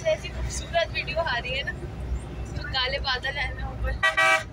ऐसी खूबसूरत वीडियो आ रही है ना, तो काले बादल है ना ऊपर।